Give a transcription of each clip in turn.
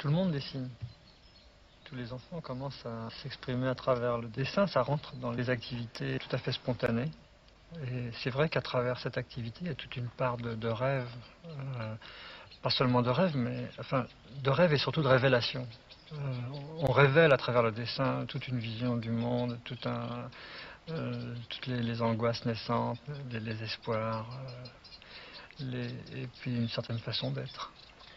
Tout le monde dessine. Tous les enfants commencent à s'exprimer à travers le dessin. Ça rentre dans les activités tout à fait spontanées. Et c'est vrai qu'à travers cette activité, il y a toute une part de rêve. Pas seulement de rêve, mais enfin, de rêve et surtout de révélation. On révèle à travers le dessin toute une vision du monde, toutes les angoisses naissantes, les espoirs, et puis une certaine façon d'être.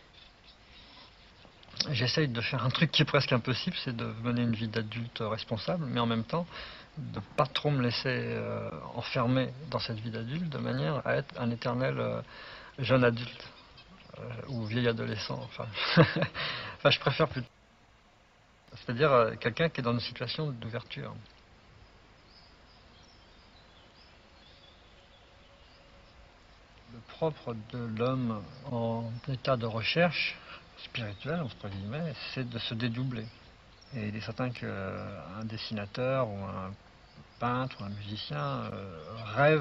J'essaye de faire un truc qui est presque impossible, c'est de mener une vie d'adulte responsable, mais en même temps de ne pas trop me laisser enfermer dans cette vie d'adulte de manière à être un éternel jeune adulte ou vieil adolescent. Enfin, enfin je préfère plutôt. C'est-à-dire quelqu'un qui est dans une situation d'ouverture. Le propre de l'homme en état de recherche spirituelle, entre guillemets, c'est de se dédoubler. Et il est certain qu'un dessinateur ou un peintre ou un musicien rêve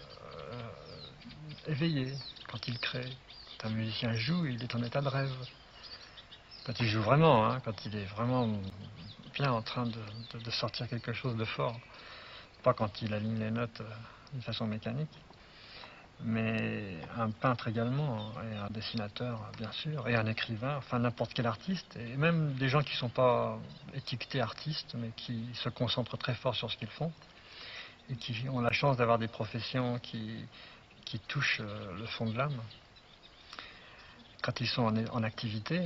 éveillé quand il crée. Quand un musicien joue, il est en état de rêve. Quand il joue vraiment, hein, quand il est vraiment bien en train de sortir quelque chose de fort. Pas quand il aligne les notes d'une façon mécanique. Mais un peintre également, et un dessinateur bien sûr, et un écrivain, enfin n'importe quel artiste, et même des gens qui ne sont pas étiquetés artistes, mais qui se concentrent très fort sur ce qu'ils font, et qui ont la chance d'avoir des professions qui touchent le fond de l'âme. Quand ils sont en activité,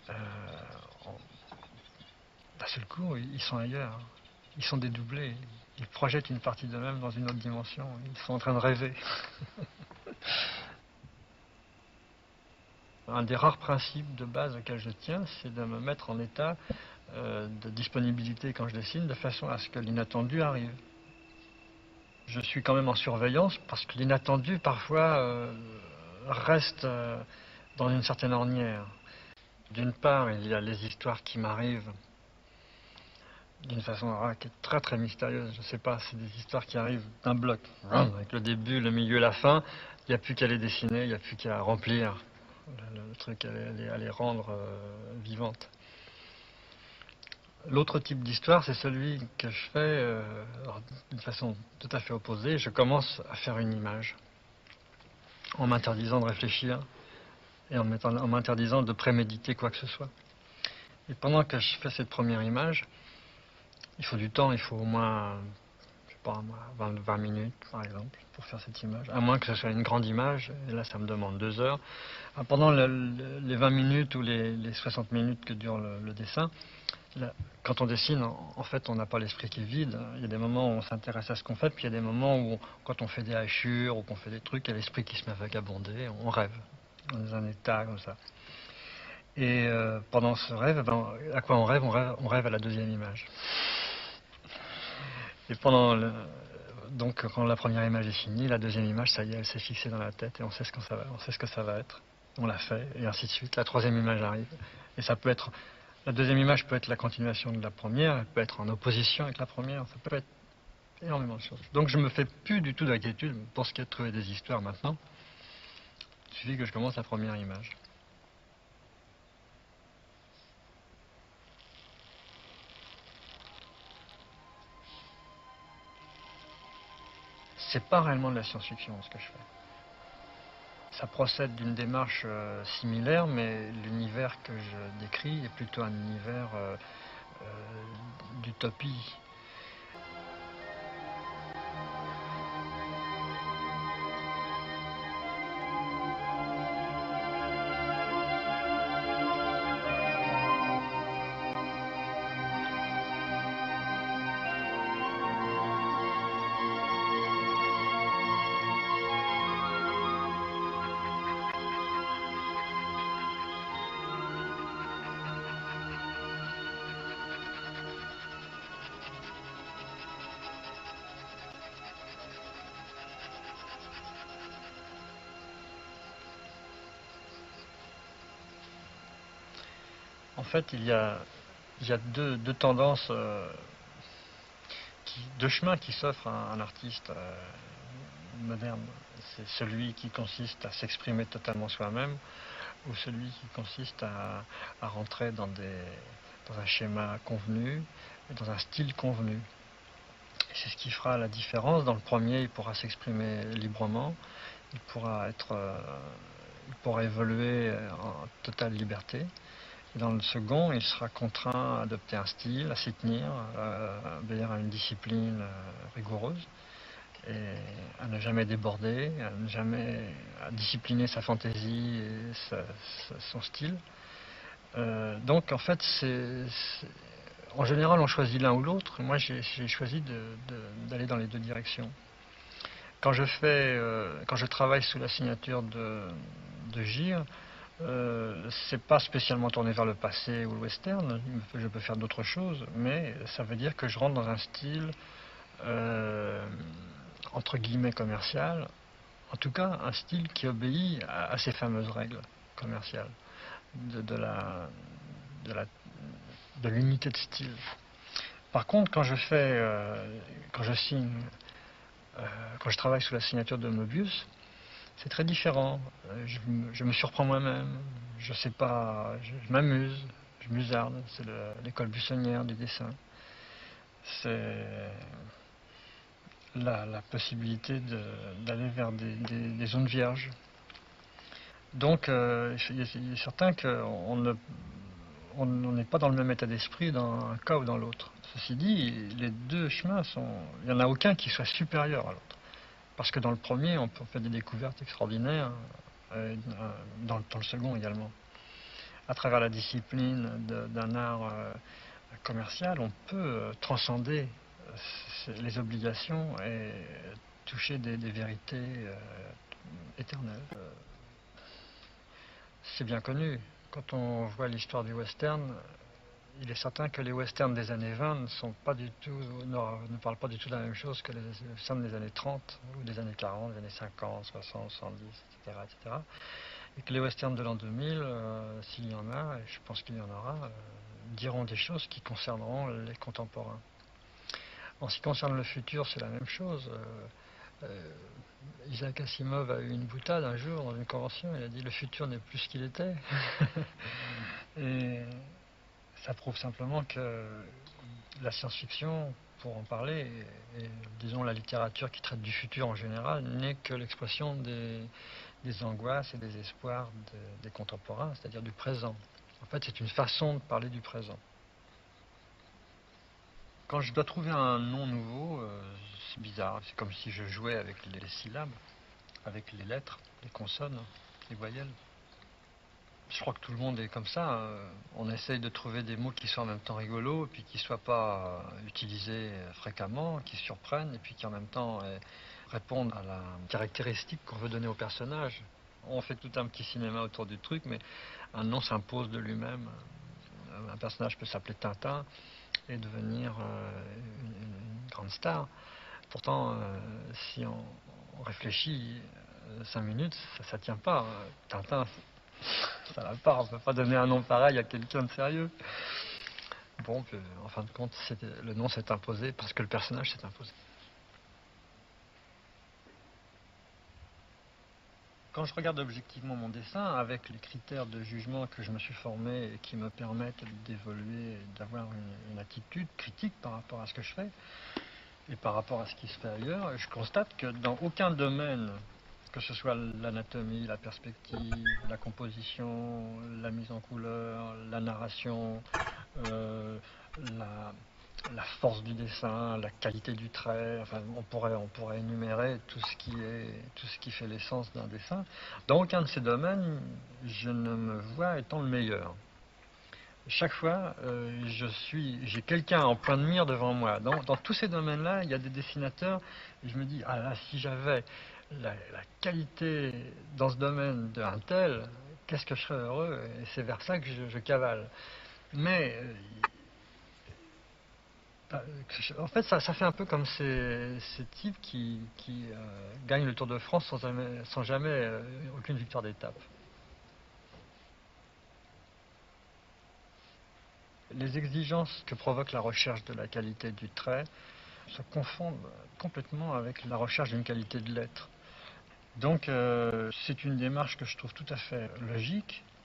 d'un seul coup, ils sont ailleurs, ils sont dédoublés, ils projettent une partie d'eux-mêmes dans une autre dimension, ils sont en train de rêver. Un des rares principes de base auxquels je tiens, c'est de me mettre en état de disponibilité quand je dessine, de façon à ce que l'inattendu arrive. Je suis quand même en surveillance parce que l'inattendu parfois reste dans une certaine ornière. D'une part, il y a les histoires qui m'arrivent d'une façon qui est très très mystérieuse. Je ne sais pas, c'est des histoires qui arrivent d'un bloc, avec le début, le milieu, la fin. Il n'y a plus qu'à les dessiner, il n'y a plus qu'à remplir le truc, à les rendre vivantes. L'autre type d'histoire, c'est celui que je fais d'une façon tout à fait opposée. Je commence à faire une image en m'interdisant de réfléchir et en m'interdisant de préméditer quoi que ce soit. Et pendant que je fais cette première image, il faut du temps, il faut au moins, je sais pas, 20 minutes par exemple, pour faire cette image. À moins que ce soit une grande image, et là ça me demande 2 heures. Pendant les 20 minutes ou les 60 minutes que dure le dessin, là, quand on dessine, en fait, on n'a pas l'esprit qui est vide. Il y a des moments où on s'intéresse à ce qu'on fait, puis il y a des moments où, quand on fait des hachures ou qu'on fait des trucs, il y a l'esprit qui se met à vagabonder, on rêve, dans un état comme ça. Et pendant ce rêve, à quoi on rêve à la deuxième image. Et donc, quand la première image est finie, la deuxième image, ça y est, elle s'est fixée dans la tête et on sait ce que ça va être. On l'a fait, et ainsi de suite. La troisième image arrive. Et ça peut être. La deuxième image peut être la continuation de la première, elle peut être en opposition avec la première, ça peut être énormément de choses. Donc je me fais plus du tout d'inquiétude pour ce qui est de trouver des histoires maintenant. Il suffit que je commence la première image. C'est pas réellement de la science-fiction ce que je fais. Ça procède d'une démarche similaire, mais l'univers que je décris est plutôt un univers d'utopie. En fait, il y a deux tendances, deux chemins qui s'offrent à un artiste moderne. C'est celui qui consiste à s'exprimer totalement soi-même, ou celui qui consiste à rentrer dans un schéma convenu, et dans un style convenu. C'est ce qui fera la différence. Dans le premier, il pourra s'exprimer librement, il pourra évoluer en totale liberté. Et dans le second, il sera contraint à adopter un style, à s'y tenir, à obéir à une discipline rigoureuse, et à ne jamais déborder, à discipliner sa fantaisie et son style. Donc en fait, en général, on choisit l'un ou l'autre. Moi, j'ai choisi d'aller dans les deux directions. Quand je travaille sous la signature de Gir, c'est pas spécialement tourné vers le passé ou le western. Je peux faire d'autres choses, mais ça veut dire que je rentre dans un style entre guillemets commercial. En tout cas, un style qui obéit à ces fameuses règles commerciales de l'unité de style. Par contre, quand je signe, quand je travaille sous la signature de Möbius, c'est très différent. Je me surprends moi-même. Je sais pas, je m'amuse, je musarde. C'est l'école buissonnière du dessin. C'est la possibilité d'aller vers des zones vierges. Donc, il est certain qu'on n'est pas dans le même état d'esprit dans un cas ou dans l'autre. Ceci dit, les deux chemins il n'y en a aucun qui soit supérieur à l'autre. Parce que dans le premier, on fait des découvertes extraordinaires, dans le second également. À travers la discipline d'un art commercial, on peut transcender les obligations et toucher des vérités éternelles. C'est bien connu. Quand on voit l'histoire du western, il est certain que les westerns des années 20 ne parlent pas du tout de la même chose que les westerns des années 30 ou des années 40, des années 50, 60, 70, etc. etc. Et que les westerns de l'an 2000, s'il y en a, et je pense qu'il y en aura, diront des choses qui concerneront les contemporains. En ce qui concerne le futur, c'est la même chose. Isaac Asimov a eu une boutade un jour dans une convention, il a dit le futur n'est plus ce qu'il était. Et ça prouve simplement que la science-fiction, pour en parler, et disons la littérature qui traite du futur en général, n'est que l'expression des angoisses et des espoirs des contemporains, c'est-à-dire du présent. En fait, c'est une façon de parler du présent. Quand je dois trouver un nom nouveau, c'est bizarre. C'est comme si je jouais avec les syllabes, avec les lettres, les consonnes, les voyelles. Je crois que tout le monde est comme ça. On essaye de trouver des mots qui soient en même temps rigolos, et puis qui ne soient pas utilisés fréquemment, qui surprennent, et puis qui en même temps répondent à la caractéristique qu'on veut donner au personnage. On fait tout un petit cinéma autour du truc, mais un nom s'impose de lui-même. Un personnage peut s'appeler Tintin et devenir une grande star. Pourtant, si on réfléchit 5 minutes, ça ne tient pas. Tintin, ça va pas, on ne peut pas donner un nom pareil à quelqu'un de sérieux. Bon, en fin de compte, le nom s'est imposé parce que le personnage s'est imposé. Quand je regarde objectivement mon dessin, avec les critères de jugement que je me suis formé et qui me permettent d'évoluer, d'avoir une attitude critique par rapport à ce que je fais et par rapport à ce qui se fait ailleurs, je constate que dans aucun domaine, que ce soit l'anatomie, la perspective, la composition, la mise en couleur, la narration, la force du dessin, la qualité du trait, enfin, on pourrait énumérer tout ce qui fait l'essence d'un dessin. Dans aucun de ces domaines, je ne me vois étant le meilleur. Chaque fois, j'ai quelqu'un en point de mire devant moi. Dans tous ces domaines-là, il y a des dessinateurs, et je me dis, ah là, si j'avais la qualité dans ce domaine d'un tel, qu'est-ce que je serais heureux, et c'est vers ça que je cavale. Mais en fait, ça fait un peu comme ces types qui gagnent le Tour de France sans jamais aucune victoire d'étape. Les exigences que provoque la recherche de la qualité du trait se confondent complètement avec la recherche d'une qualité de l'être. Donc c'est une démarche que je trouve tout à fait logique,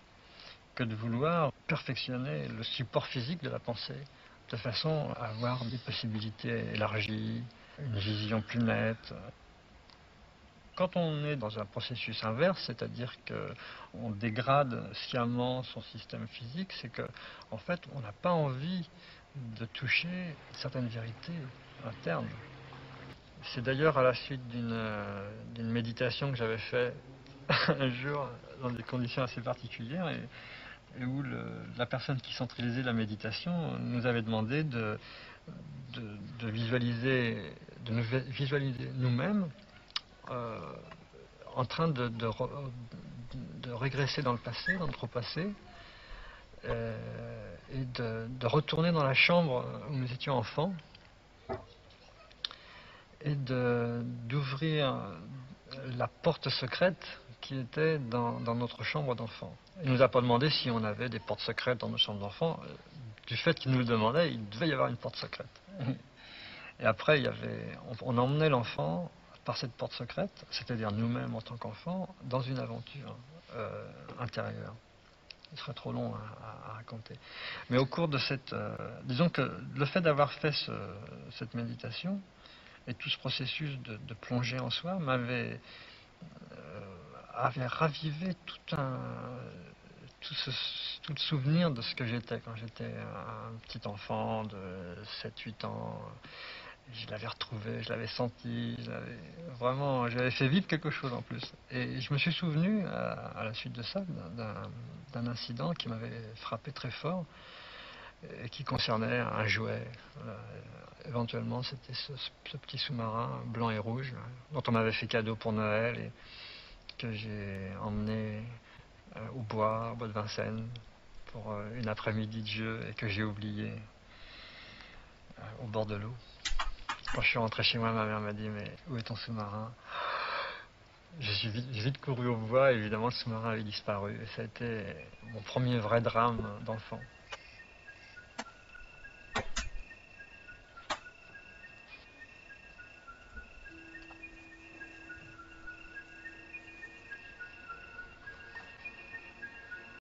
que de vouloir perfectionner le support physique de la pensée, de façon à avoir des possibilités élargies, une vision plus nette. Quand on est dans un processus inverse, c'est-à-dire qu'on dégrade sciemment son système physique, c'est qu'en fait, on n'a pas envie de toucher certaines vérités internes. C'est d'ailleurs à la suite d'une méditation que j'avais faite un jour dans des conditions assez particulières et où la personne qui centralisait la méditation nous avait demandé de visualiser, de nous visualiser nous-mêmes en train de régresser dans le passé, dans notre passé, et de retourner dans la chambre où nous étions enfants et d'ouvrir la porte secrète qui était dans notre chambre d'enfant. Il ne nous a pas demandé si on avait des portes secrètes dans nos chambres d'enfants. Du fait qu'il nous le demandait, il devait y avoir une porte secrète. Et après, on emmenait l'enfant par cette porte secrète, c'est-à-dire nous-mêmes en tant qu'enfants, dans une aventure intérieure. Il serait trop long à raconter. Mais au cours de disons que le fait d'avoir fait cette méditation et tout ce processus de plongée en soi avait ravivé tout le souvenir de ce que j'étais quand j'étais un petit enfant de 7-8 ans. Je l'avais retrouvé, je l'avais senti, j'avais fait vivre quelque chose en plus. Et je me suis souvenu, à la suite de ça, d'un incident qui m'avait frappé très fort et qui concernait un jouet. Éventuellement, c'était ce petit sous-marin blanc et rouge dont on m'avait fait cadeau pour Noël et que j'ai emmené au bois de Vincennes pour une après-midi de jeu et que j'ai oublié au bord de l'eau. Quand je suis rentré chez moi, ma mère m'a dit « Mais où est ton sous-marin » J'ai vite couru au bois, et évidemment le sous-marin avait disparu. Et ça a été mon premier vrai drame d'enfant.